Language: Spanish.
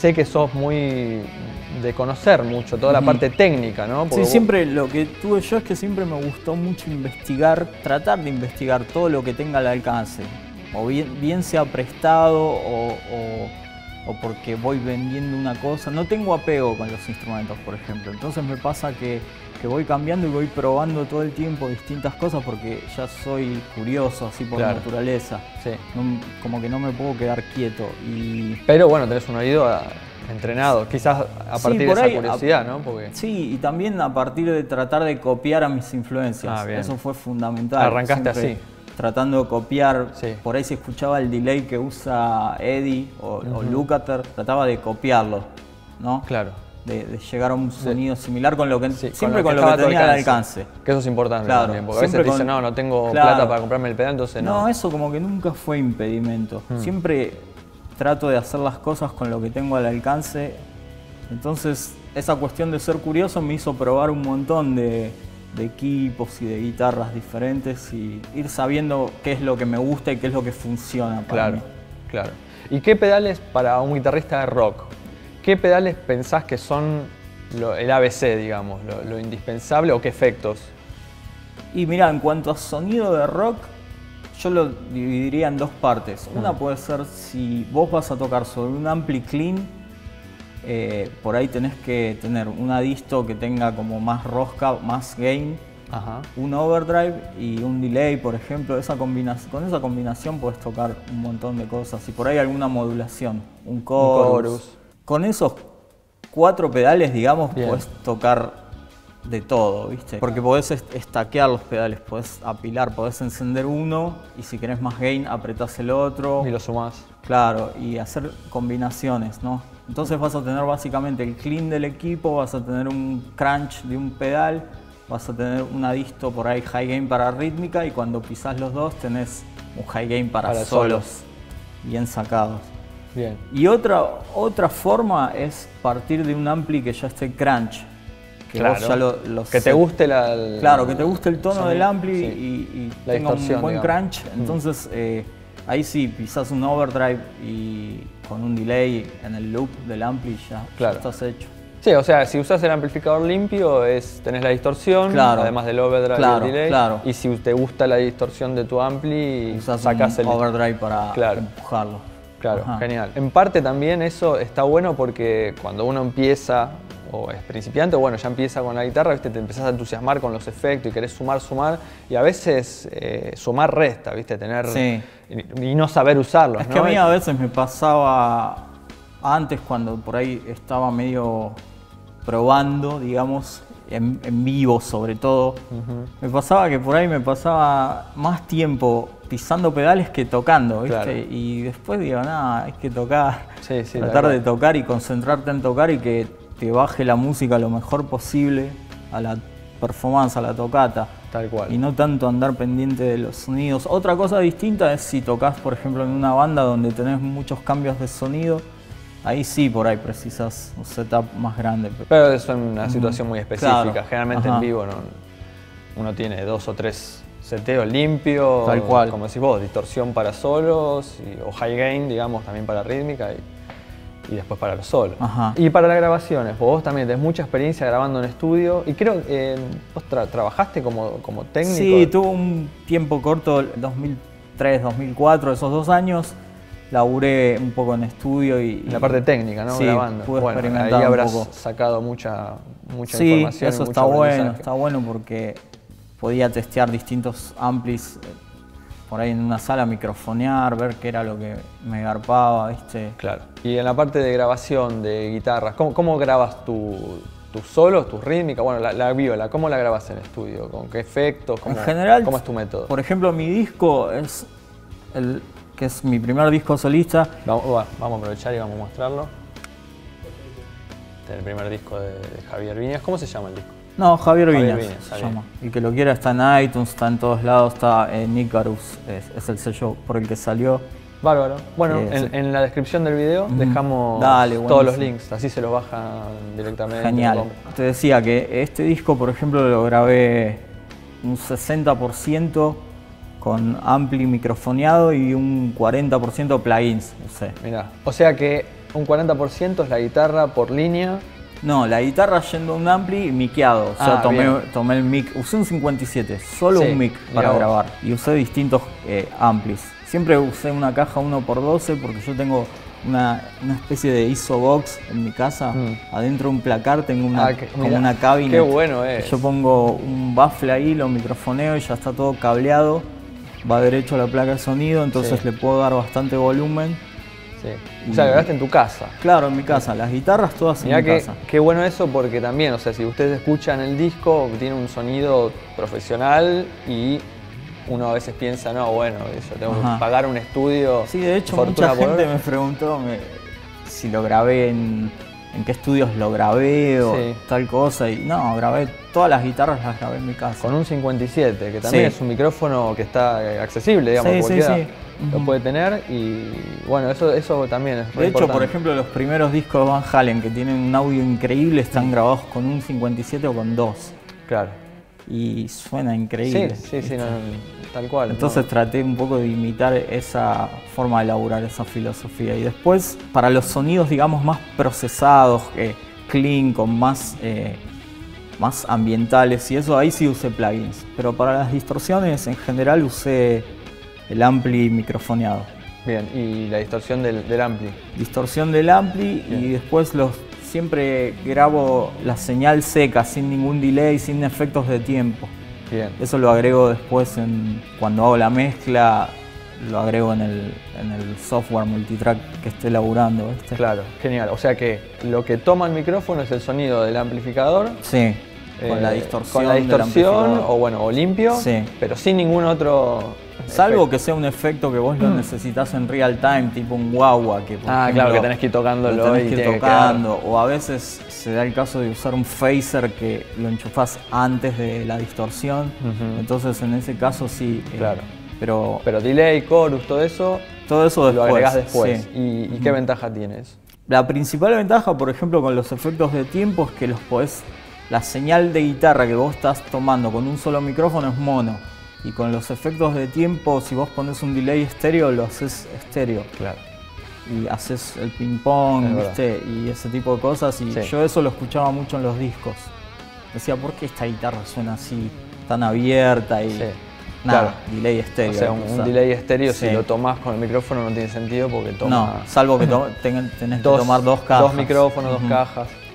sé que sos muy de conocer mucho toda la parte técnica, ¿no? Porque sí, siempre lo que tuve yo es que siempre me gustó mucho investigar, tratar de investigar todo lo que tenga al alcance. O bien sea prestado o porque voy vendiendo una cosa. No tengo apego con los instrumentos, por ejemplo. Entonces me pasa que voy cambiando y voy probando todo el tiempo distintas cosas porque ya soy curioso así por naturaleza. Sí. No, como que no me puedo quedar quieto. Pero bueno, tenés un oído entrenado, quizás a partir de esa curiosidad, ¿no? Porque... Sí, y también a partir de tratar de copiar a mis influencias. Eso fue fundamental. Arrancaste así. Tratando de copiar, por ahí se escuchaba el delay que usa Eddie o Lukather, trataba de copiarlo, ¿no? Claro. De llegar a un sonido similar con lo que siempre con lo que tenía al alcance. Que eso es importante también, porque a veces te dicen, no tengo plata para comprarme el pedal, entonces no. No, eso como que nunca fue impedimento. Siempre trato de hacer las cosas con lo que tengo al alcance. Entonces, esa cuestión de ser curioso me hizo probar un montón de equipos y de guitarras diferentes y ir sabiendo qué es lo que me gusta y qué es lo que funciona para mí. Claro. ¿Y qué pedales para un guitarrista de rock? ¿Qué pedales pensás que son el ABC, digamos, lo indispensable o qué efectos? Y mira, en cuanto a sonido de rock, yo lo dividiría en dos partes. Una puede ser si vos vas a tocar sobre un ampli clean, por ahí tenés que tener una disto que tenga como más rosca, más gain, un overdrive y un delay, por ejemplo. Con esa combinación puedes tocar un montón de cosas y por ahí alguna modulación, un chorus. Con esos 4 pedales, digamos, podés tocar de todo, ¿viste? Porque podés estaquear los pedales, podés apilar, podés encender uno y si querés más gain apretás el otro. Y lo sumás. Claro, y hacer combinaciones, ¿no? Entonces vas a tener básicamente el clean del equipo, vas a tener un crunch de un pedal, vas a tener una disto por ahí high gain para rítmica y cuando pisás los dos tenés un high gain para solos bien sacados. Bien. Y otra forma es partir de un ampli que ya esté crunch. Que vos ya que te guste que te guste el tono del ampli y tenga un buen crunch. Entonces ahí sí pisás un overdrive y con un delay en el loop del ampli ya estás hecho. Sí, o sea, si usas el amplificador limpio tenés la distorsión, además del overdrive y el delay. Y si te gusta la distorsión de tu ampli, sacás el overdrive para empujarlo. Claro, genial. En parte también eso está bueno porque cuando uno empieza o es principiante, o bueno, ya empieza con la guitarra, ¿viste? Te empezás a entusiasmar con los efectos y querés sumar, y a veces sumar resta, ¿viste? Y no saber usarlos. Es que a mí a veces me pasaba antes cuando por ahí estaba medio probando, digamos, en vivo sobre todo, me pasaba que por ahí me pasaba más tiempo pisando pedales que tocando, ¿viste? Y después digo, nada, hay que tocar, tratar de tocar y concentrarte en tocar y que te baje la música lo mejor posible a la performance, a la tocata. Tal cual. Y no tanto andar pendiente de los sonidos. Otra cosa distinta es si tocas, por ejemplo, en una banda donde tenés muchos cambios de sonido, ahí sí por ahí precisas un setup más grande. Pero eso es una situación muy específica. Generalmente en vivo uno tiene 2 o 3 seteos limpios. Tal cual. Como decís vos, distorsión para solos o high gain, digamos, también para rítmica. Y después para los solos. Y para las grabaciones, vos también tenés mucha experiencia grabando en estudio y creo que vos trabajaste como técnico. Sí, tuve un tiempo corto, 2003, 2004, esos 2 años, laburé un poco en estudio y la parte técnica, ¿no? Sí, grabando. Pude experimentar ahí habrás un poco. sacado mucha sí, información. Eso está bueno porque podía testear distintos amplis. Por ahí en una sala microfonear, ver qué era lo que me garpaba, ¿viste? Claro. Y en la parte de grabación de guitarras, ¿cómo grabas tus solos, tus rítmicas? Bueno, la viola, ¿cómo la grabas en estudio? ¿Con qué efectos? En general, ¿cómo es tu método? Por ejemplo, mi disco que es mi primer disco solista. Vamos a aprovechar y vamos a mostrarlo. Este es el primer disco de Javier Viñas. ¿Cómo se llama el disco? No, Javier Viñas se llama. El que lo quiera está en iTunes, está en todos lados, está en Icarus, es el sello por el que salió. Bárbaro. Bueno, en la descripción del video dejamos todos los links, así se los bajan directamente. Genial. Te decía que este disco, por ejemplo, lo grabé un 60% con ampli microfoneado y un 40% plugins, no sé. Mirá, o sea que un 40% es la guitarra por línea. No, la guitarra yendo a un ampli y miqueado. O sea, tomé el mic, usé un 57, solo un mic para grabar. Y usé distintos amplis. Siempre usé una caja 1x12 porque yo tengo una especie de ISO box en mi casa. Adentro de un placar tengo como una cabina. Qué bueno es. Yo pongo un baffle ahí, lo microfoneo y ya está todo cableado. Va derecho a la placa de sonido, entonces le puedo dar bastante volumen. Sí. O sea, grabaste en tu casa. Claro, en mi casa. Las guitarras todas en mi casa. Qué bueno eso porque también, o sea, si ustedes escuchan el disco, tiene un sonido profesional y uno a veces piensa, no, bueno, yo tengo que pagar un estudio. Sí, de hecho, mucha gente me preguntó si lo grabé en qué estudios lo grabé o tal cosa. Y no, todas las guitarras las grabé en mi casa. Con un 57, que también es un micrófono que está accesible, digamos, cualquiera lo puede tener y bueno, eso también es de hecho, importante. Por ejemplo, los primeros discos de Van Halen que tienen un audio increíble están grabados con un 57 o con 2. Claro. Y suena increíble. Sí, no, tal cual. Entonces traté un poco de imitar esa forma de elaborar, esa filosofía. Y después, para los sonidos, digamos, más procesados, clean, con más ambientales y eso, ahí sí usé plugins. Pero para las distorsiones, en general, usé el ampli microfoneado. Bien, ¿y la distorsión del ampli? Distorsión del ampli. Bien. Y después siempre grabo la señal seca, sin ningún delay, sin efectos de tiempo. Bien. Eso lo agrego después cuando hago la mezcla, lo agrego en el software multitrack que esté elaborando, ¿viste? Claro, genial. O sea que lo que toma el micrófono es el sonido del amplificador. Sí. Con la distorsión. Con la distorsión o limpio, pero sin ningún otro. Salvo que sea un efecto que vos lo necesitas en real time, tipo un guagua que por ejemplo, claro, que tenés que ir tocándolo o a veces se da el caso de usar un phaser que lo enchufás antes de la distorsión, entonces en ese caso sí. Claro. Pero delay, chorus, todo eso después, lo agregás después. Sí. ¿Y qué ventaja tienes? La principal ventaja, por ejemplo, con los efectos de tiempo es que la señal de guitarra que vos estás tomando con un solo micrófono es mono. Y con los efectos de tiempo, si vos pones un delay estéreo, lo haces estéreo. Claro. Y haces el ping pong, ¿viste? Y ese tipo de cosas. Y yo eso lo escuchaba mucho en los discos. Decía, ¿por qué esta guitarra suena así, tan abierta? Y nada, delay estéreo. O sea, un delay estéreo, si lo tomás con el micrófono no tiene sentido porque toma... No, salvo que tenés que tomar dos cajas. Dos micrófonos, dos cajas.